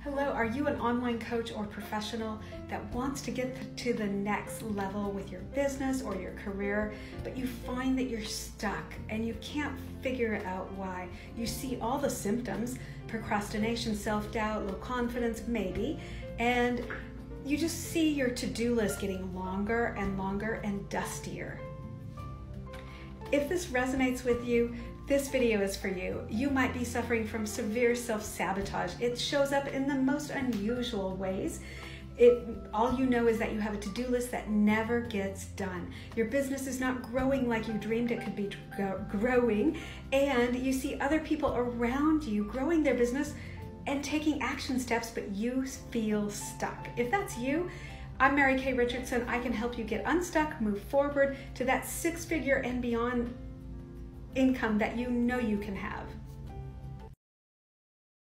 Hello, are you an online coach or professional that wants to get to the next level with your business or your career, but you find that you're stuck and you can't figure out why? You see all the symptoms: procrastination, self-doubt, low confidence, maybe, and you just see your to-do list getting longer and longer and dustier. If this resonates with you, this video is for you. You might be suffering from severe self-sabotage. It shows up in the most unusual ways. All you know is that you have a to-do list that never gets done. Your business is not growing like you dreamed it could be growing, and you see other people around you growing their business and taking action steps, but you feel stuck. If that's you, I'm Mary Kay Richardson. I can help you get unstuck, move forward to that six-figure and beyond income that you know you can have.